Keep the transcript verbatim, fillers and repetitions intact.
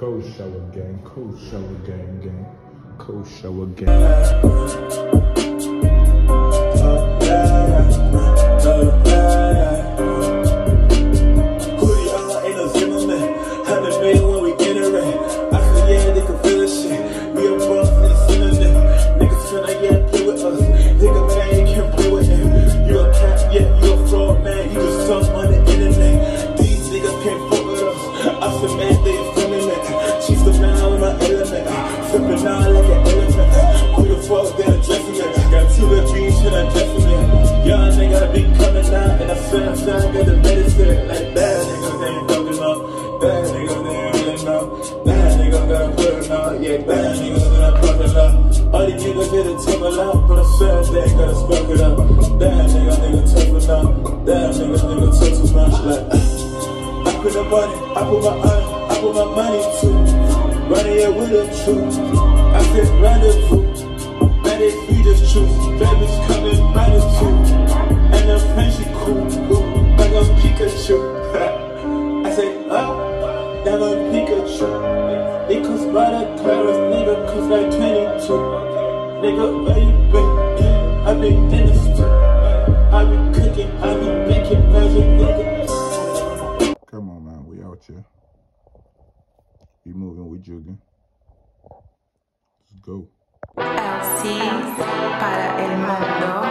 Cold shower gang, cold shower gang, gang, cold shower gang. Young nigga be coming out and I swear I'm trying to get the medicine. Like bad niggas they ain't talking up, bad niggas they ain't really know. Bad niggas gotta put it out, yeah, bad niggas that I'm talking up. All these niggas get it talk a lot, but I swear they ain't gotta spark it up. Bad nigga, nigga talking up, bad nigga, nigga talk too much. Like, I put the money, I put my eye, I put my money too. Running here with the truth, I said rendezvous. That is we just choose, baby's coming right too. And the friend she cool, like a Pikachu. I say, oh, that a Pikachu. It comes by the Paris, nigga, cause like twenty-two. Nigga, where you been? I been in the street. I been cooking, I been making magic, nigga. Come on, man, we out here. We moving, we jugging. Let's go. L C para el mundo.